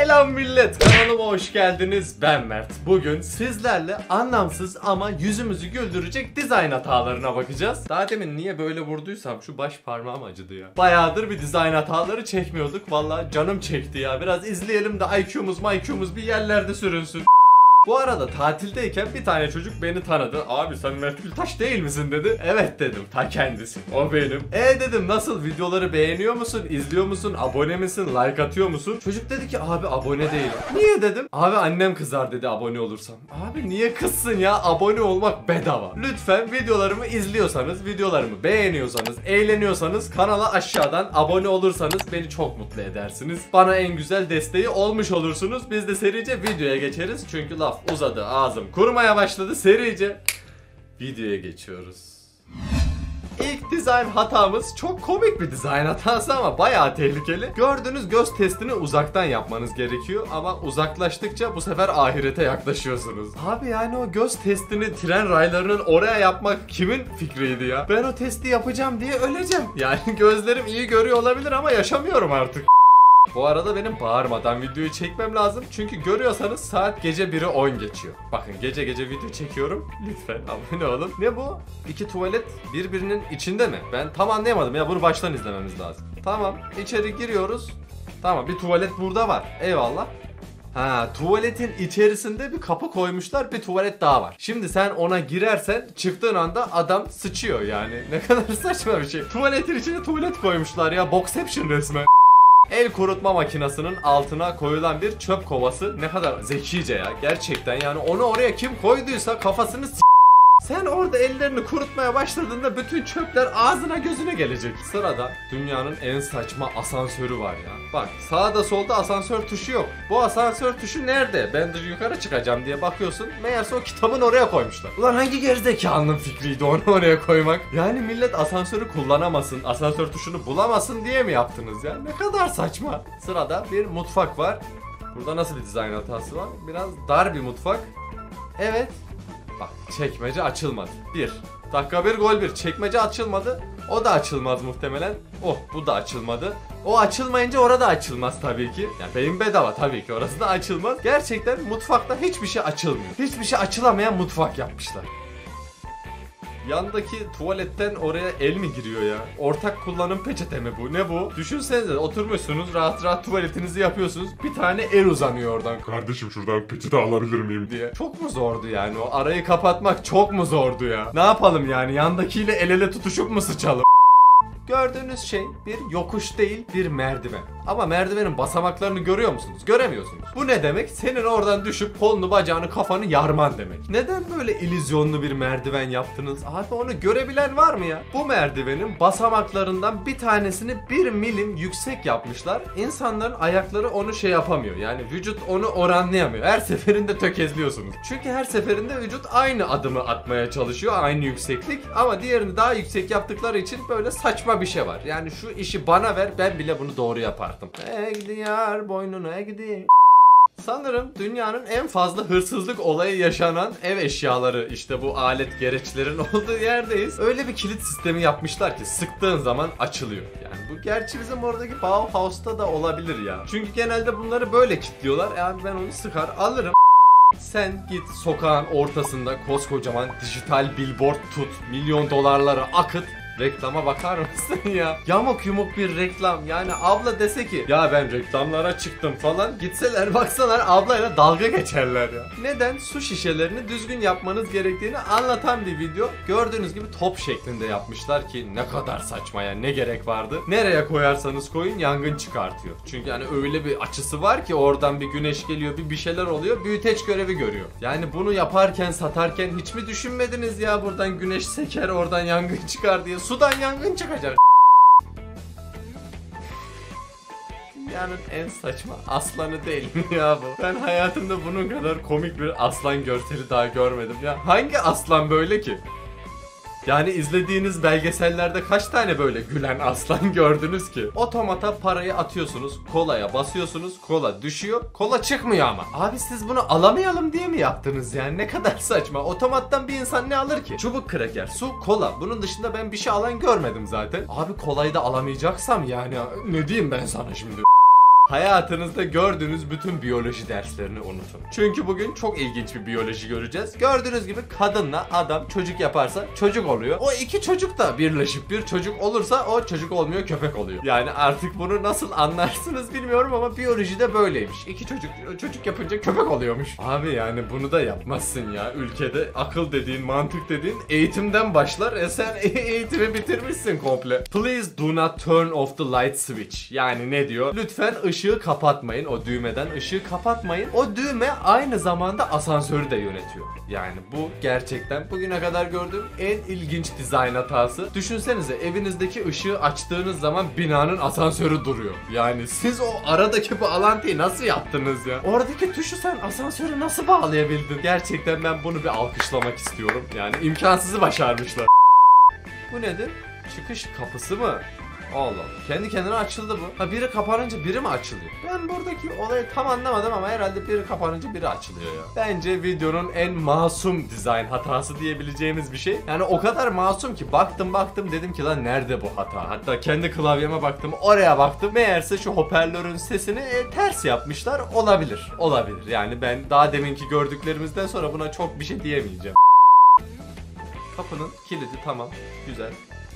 Selam millet, kanalıma hoş geldiniz. Ben Mert. Bugün sizlerle anlamsız ama yüzümüzü güldürecek dizayn hatalarına bakacağız. Daha demin niye böyle vurduysam şu baş parmağım acıdı ya. Bayağıdır bir dizayn hataları çekmiyorduk. Vallahi canım çekti ya. Biraz izleyelim de IQ'muz bir yerlerde sürünsün. Bu arada tatildeyken bir tane çocuk beni tanıdı. Abi sen Mert Gültaş değil misin dedi. Evet dedim, ta kendisi. O benim. Dedim nasıl, videoları beğeniyor musun? İzliyor musun? Abone misin? Like atıyor musun? Çocuk dedi ki abi abone değilim. Niye dedim. Abi annem kızar dedi abone olursam. Abi niye kızsın ya? Abone olmak bedava. Lütfen videolarımı izliyorsanız, videolarımı beğeniyorsanız, eğleniyorsanız kanala aşağıdan abone olursanız beni çok mutlu edersiniz. Bana en güzel desteği olmuş olursunuz. Biz de serice videoya geçeriz. Çünkü laf uzadı, ağzım kurumaya başladı, serice videoya geçiyoruz. İlk dizayn hatamız çok komik bir dizayn hatası ama bayağı tehlikeli. Gördüğünüz göz testini uzaktan yapmanız gerekiyor ama uzaklaştıkça bu sefer ahirete yaklaşıyorsunuz. Abi yani o göz testini tren raylarının oraya yapmak kimin fikriydi ya? Ben o testi yapacağım diye öleceğim. Yani gözlerim iyi görüyor olabilir ama yaşamıyorum artık. Bu arada benim bağırmadan videoyu çekmem lazım. Çünkü görüyorsanız saat gece 1'i 10 geçiyor. Bakın gece video çekiyorum. Lütfen abone olun. Ne bu? İki tuvalet birbirinin içinde mi? Ben tam anlayamadım ya, bunu baştan izlememiz lazım. Tamam, içeri giriyoruz. Tamam, bir tuvalet burada var. Eyvallah. Ha, tuvaletin içerisinde bir kapı koymuşlar, bir tuvalet daha var. Şimdi sen ona girersen çıktığın anda adam sıçıyor yani. Ne kadar saçma bir şey. Tuvaletin içine tuvalet koymuşlar ya. Boxception resmen. El kurutma makinesinin altına koyulan bir çöp kovası, ne kadar zekice ya gerçekten, yani onu oraya kim koyduysa kafasını Sen orada ellerini kurutmaya başladığında bütün çöpler ağzına gözüne gelecek. Sırada dünyanın en saçma asansörü var ya. Bak sağda solda asansör tuşu yok. Bu asansör tuşu nerede? Ben de yukarı çıkacağım diye bakıyorsun. Meğerse o kitabın oraya koymuşlar. Ulan hangi gerizekalının fikriydi onu oraya koymak? Yani millet asansörü kullanamasın, asansör tuşunu bulamasın diye mi yaptınız ya? Ne kadar saçma. Sırada bir mutfak var. Burada nasıl bir dizayn hatası var? Biraz dar bir mutfak. Evet. Bak çekmece açılmadı. Dakika 1 gol 1. Çekmece açılmadı. O da açılmaz muhtemelen. Oh, bu da açılmadı. O açılmayınca orada açılmaz tabii ki. Yani beyin bedava tabii ki, orası da açılmaz. Gerçekten mutfakta hiçbir şey açılmıyor. Hiçbir şey açılamayan mutfak yapmışlar. Yandaki tuvaletten oraya el mi giriyor ya? Ortak kullanım peçete mi bu? Ne bu? Düşünsenize, oturmuşsunuz rahat rahat tuvaletinizi yapıyorsunuz. Bir tane el uzanıyor oradan. Kardeşim şuradan peçete alabilir miyim diye. Çok mu zordu yani? O arayı kapatmak çok mu zordu ya? Ne yapalım yani? Yandakiyle el ele tutuşup mu sıçalım? Gördüğünüz şey bir yokuş değil, bir merdiven. Ama merdivenin basamaklarını görüyor musunuz? Göremiyorsunuz. Bu ne demek? Senin oradan düşüp kolunu, bacağını, kafanı yarman demek. Neden böyle illüzyonlu bir merdiven yaptınız? Abi onu görebilen var mı ya? Bu merdivenin basamaklarından bir tanesini 1 milim yüksek yapmışlar. İnsanların ayakları onu şey yapamıyor. Yani vücut onu oranlayamıyor. Her seferinde tökezliyorsunuz. Çünkü her seferinde vücut aynı adımı atmaya çalışıyor. Aynı yükseklik. Ama diğerini daha yüksek yaptıkları için böyle saçma bir şey var. Yani şu işi bana ver, ben bile bunu doğru yapardım. Gidiyor boynuna gidiyor. Sanırım dünyanın en fazla hırsızlık olayı yaşanan ev eşyaları, işte bu alet gereçlerin olduğu yerdeyiz. Öyle bir kilit sistemi yapmışlar ki sıktığın zaman açılıyor. Yani bu gerçi bizim oradaki Bauhaus'ta da olabilir ya. Çünkü genelde bunları böyle kilitliyorlar. Yani ben onu sıkar alırım. Sen git sokağın ortasında koskocaman dijital billboard tut, milyon dolarları akıt. Reklama bakar mısın ya? Yamuk yumuk bir reklam. Yani abla dese ki ya ben reklamlara çıktım falan, gitseler baksalar ablayla dalga geçerler ya. Neden? Su şişelerini düzgün yapmanız gerektiğini anlatan bir video. Gördüğünüz gibi top şeklinde yapmışlar ki ne kadar saçma ya, ne gerek vardı? Nereye koyarsanız koyun yangın çıkartıyor. Çünkü yani öyle bir açısı var ki oradan bir güneş geliyor, bir şeyler oluyor, büyüteç görevi görüyor. Yani bunu yaparken, satarken hiç mi düşünmediniz ya buradan güneş seker, oradan yangın çıkar diye? Sudan yangın çıkacak. Dünyanın en saçma aslanı değil mi ya bu? Ben hayatımda bunun kadar komik bir aslan görseli daha görmedim ya. Hangi aslan böyle ki? Yani izlediğiniz belgesellerde kaç tane böyle gülen aslan gördünüz ki? Otomata parayı atıyorsunuz, kolaya basıyorsunuz, kola düşüyor, kola çıkmıyor ama. Abi siz bunu alamayalım diye mi yaptınız yani? Ne kadar saçma. Otomattan bir insan ne alır ki? Çubuk kraker, su, kola. Bunun dışında ben bir şey alan görmedim zaten. Abi kolayı da alamayacaksam yani ne diyeyim ben sana şimdi? Hayatınızda gördüğünüz bütün biyoloji derslerini unutun. Çünkü bugün çok ilginç bir biyoloji göreceğiz. Gördüğünüz gibi kadınla adam çocuk yaparsa çocuk oluyor. O iki çocuk da birleşip bir çocuk olursa o çocuk olmuyor, köpek oluyor. Yani artık bunu nasıl anlarsınız bilmiyorum ama biyolojide böyleymiş. İki çocuk yapınca köpek oluyormuş. Abi yani bunu da yapmazsın ya. Ülkede akıl dediğin, mantık dediğin eğitimden başlar. Sen eğitimi bitirmişsin komple. Please do not turn off the light switch. Yani ne diyor? Lütfen ışığı kapatmayın. O düğmeden ışığı kapatmayın. O düğme aynı zamanda asansörü de yönetiyor. Yani bu gerçekten bugüne kadar gördüğüm en ilginç dizayn hatası. Düşünsenize evinizdeki ışığı açtığınız zaman binanın asansörü duruyor. Yani siz o aradaki bu alantıyı nasıl yaptınız ya? Oradaki tuşu sen asansörü nasıl bağlayabildin? Gerçekten ben bunu bir alkışlamak istiyorum. Yani imkansızı başarmışlar. Bu nedir? Çıkış kapısı mı? Allah. Kendi kendine açıldı bu. Ha biri kapanınca biri mi açılıyor? Ben buradaki olayı tam anlamadım ama herhalde biri kapanınca biri açılıyor ya. Bence videonun en masum dizayn hatası diyebileceğimiz bir şey. Yani o kadar masum ki baktım dedim ki lan nerede bu hata? Hatta kendi klavyeme baktım, oraya baktım. Meğerse şu hoparlörün sesini ters yapmışlar. Olabilir. Olabilir. Yani ben daha deminki gördüklerimizden sonra buna çok bir şey diyemeyeceğim. Kapının kilidi tamam. Güzel.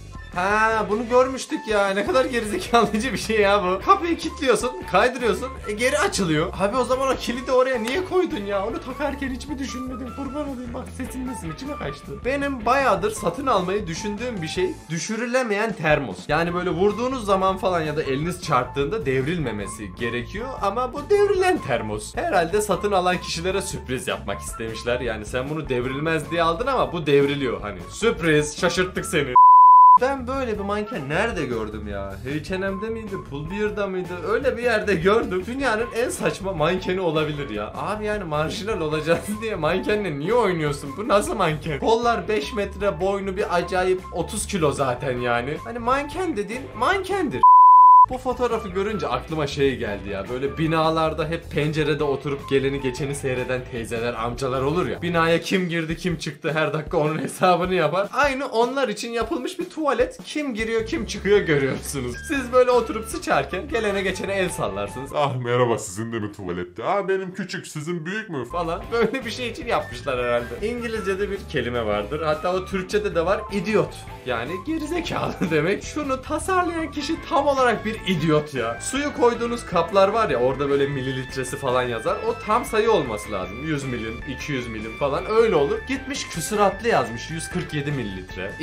Ha bunu görmüştük ya. Ne kadar gerizekalıcı bir şey ya bu. Kapıyı kilitliyorsun, kaydırıyorsun, geri açılıyor. Abi o zaman o kilidi oraya niye koydun ya? Onu takarken hiç mi düşünmedin? Kurban olayım bak sesin nasıl içime kaçtı. Benim bayağıdır satın almayı düşündüğüm bir şey düşürülemeyen termos. Yani böyle vurduğunuz zaman falan ya da eliniz çarptığında devrilmemesi gerekiyor ama bu devrilen termos. Herhalde satın alan kişilere sürpriz yapmak istemişler. Yani sen bunu devrilmez diye aldın ama bu devriliyor hani. Sürpriz, şaşırttık seni. Ben böyle bir manken nerede gördüm ya? H&M'de miydi? Pull&Bear'da mıydı? Öyle bir yerde gördüm. Dünyanın en saçma mankeni olabilir ya. Abi yani marjinal olacağız diye mankenle niye oynuyorsun? Bu nasıl manken? Kollar 5 metre, boynu bir acayip 30 kilo zaten yani. Hani manken dediğin mankendir. Bu fotoğrafı görünce aklıma şey geldi ya. Böyle binalarda hep pencerede oturup geleni geçeni seyreden teyzeler, amcalar olur ya. Binaya kim girdi, kim çıktı her dakika onun hesabını yapar. Aynı onlar için yapılmış bir tuvalet. Kim giriyor, kim çıkıyor görüyorsunuz. Siz böyle oturup sıçarken gelene geçene el sallarsınız. Ah merhaba, sizin de mi tuvalette? Ah benim küçük, sizin büyük mü? Falan. Böyle bir şey için yapmışlar herhalde. İngilizce'de bir kelime vardır. Hatta o Türkçe'de de var. İdiot. Yani gerizekalı demek. Şunu tasarlayan kişi tam olarak bir idiot ya. Suyu koyduğunuz kaplar var ya, orada böyle mililitresi falan yazar. O tam sayı olması lazım. 100 milim, 200 milim falan öyle olur. Gitmiş küsuratlı yazmış. 147 mililitre,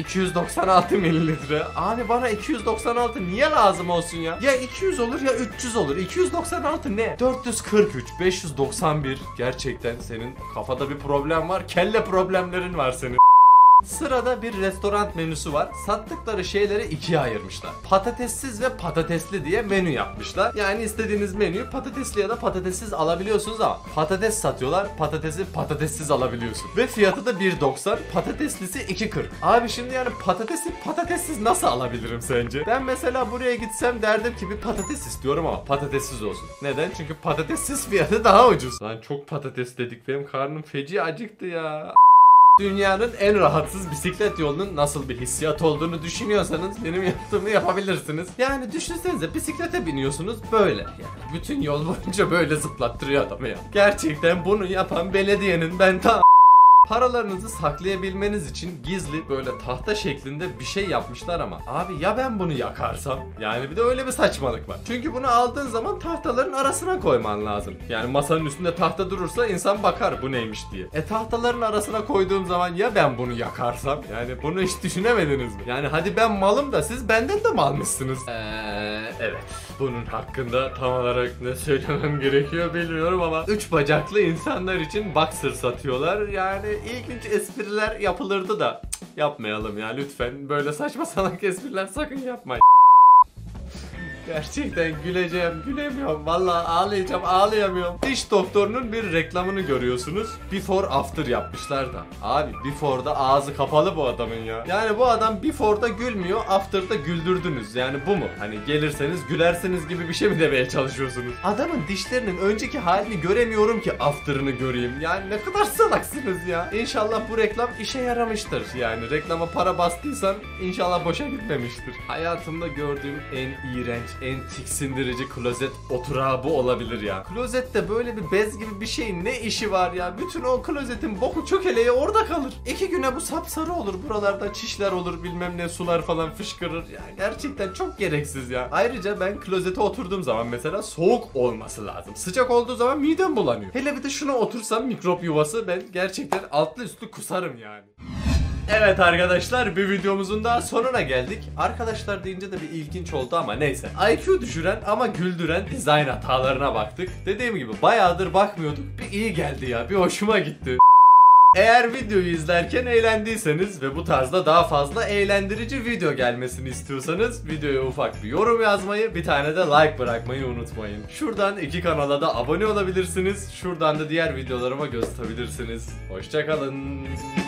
296 mililitre. Abi bana 296 niye lazım olsun ya? Ya 200 olur ya 300 olur. 296 ne? 443, 591. Gerçekten senin kafada bir problem var. Kelle problemlerin var senin. Sırada bir restoran menüsü var. Sattıkları şeyleri ikiye ayırmışlar. Patatessiz ve patatesli diye menü yapmışlar. Yani istediğiniz menüyü patatesli ya da patatessiz alabiliyorsunuz ama patates satıyorlar. Patatesi patatessiz alabiliyorsun. Ve fiyatı da 1.90. Patateslisi 2.40. Abi şimdi yani patatesi patatessiz nasıl alabilirim sence? Ben mesela buraya gitsem derdim ki bir patates istiyorum ama patatessiz olsun. Neden? Çünkü patatessiz fiyatı daha ucuz. Lan çok patates dedik. Benim karnım feci acıktı ya. Dünyanın en rahatsız bisiklet yolunun nasıl bir hissiyat olduğunu düşünüyorsanız benim yaptığımı yapabilirsiniz. Yani düşünsenize bisiklete biniyorsunuz böyle. Yani bütün yol boyunca böyle zıplattırıyor adamı ya. Gerçekten bunu yapan belediyenin ben paralarınızı saklayabilmeniz için gizli böyle tahta şeklinde bir şey yapmışlar ama abi ya ben bunu yakarsam? Yani bir de öyle bir saçmalık var. Çünkü bunu aldığın zaman tahtaların arasına koyman lazım. Yani masanın üstünde tahta durursa insan bakar bu neymiş diye. Tahtaların arasına koyduğum zaman ya ben bunu yakarsam? Yani bunu hiç düşünemediniz mi? Yani hadi ben malım da siz benden de malmışsınız. Evet. Bunun hakkında tam olarak ne söylemem gerekiyor bilmiyorum ama 3 bacaklı insanlar için boxer satıyorlar. Yani ilginç espriler yapılırdı da yapmayalım ya lütfen. Böyle saçma salak espriler sakın yapmayın. Gerçekten güleceğim, gülemiyorum. Vallahi ağlayacağım, ağlayamıyorum. Diş doktorunun bir reklamını görüyorsunuz. Before after yapmışlar da. Abi before'da ağzı kapalı bu adamın ya. Yani bu adam before'da gülmüyor, after'da güldürdünüz. Yani bu mu? Hani gelirseniz gülersiniz gibi bir şey mi demeye çalışıyorsunuz? Adamın dişlerinin önceki halini göremiyorum ki after'ını göreyim. Yani ne kadar salaksınız ya. İnşallah bu reklam işe yaramıştır. Yani reklama para bastıysan inşallah boşa gitmemiştir. Hayatımda gördüğüm en iğrenç en tiksindirici klozet oturağı bu olabilir ya. Klozette böyle bir bez gibi bir şeyin ne işi var ya? Bütün o klozetin boku çökeleği orada kalır. 2 güne bu sapsarı olur. Buralarda çişler olur, bilmem ne, sular falan fışkırır. Ya gerçekten çok gereksiz ya. Ayrıca ben klozete oturduğum zaman mesela soğuk olması lazım. Sıcak olduğu zaman midem bulanıyor. Hele bir de şuna otursam mikrop yuvası, ben gerçekten altlı üstlü kusarım yani. Evet arkadaşlar, bir videomuzun daha sonuna geldik. Arkadaşlar deyince de bir ilginç oldu ama neyse. IQ düşüren ama güldüren dizayn hatalarına baktık. Dediğim gibi bayağıdır bakmıyorduk. Bir iyi geldi ya, bir hoşuma gitti. Eğer videoyu izlerken eğlendiyseniz ve bu tarzda daha fazla eğlendirici video gelmesini istiyorsanız videoya ufak bir yorum yazmayı, bir tane de like bırakmayı unutmayın. Şuradan 2 kanala da abone olabilirsiniz. Şuradan da diğer videolarıma göz atabilirsiniz. Hoşça kalın.